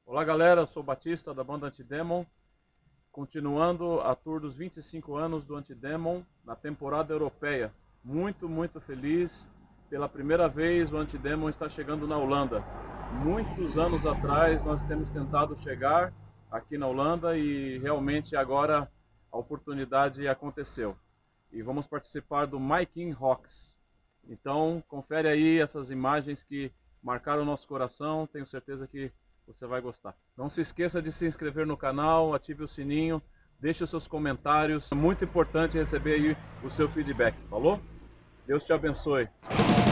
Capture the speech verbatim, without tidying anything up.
Olá galera, eu sou o Batista da banda Antidemon, continuando a tour dos vinte e cinco anos do Antidemon na temporada europeia. Muito, muito feliz. Pela primeira vez o Antidemon está chegando na Holanda. Muitos anos atrás nós temos tentado chegar aqui na Holanda e realmente agora a oportunidade aconteceu. E vamos participar do My King Rocks. Então confere aí essas imagens que marcaram o nosso coração, tenho certeza que você vai gostar. Não se esqueça de se inscrever no canal, ative o sininho, deixe os seus comentários. É muito importante receber aí o seu feedback, falou? Deus te abençoe.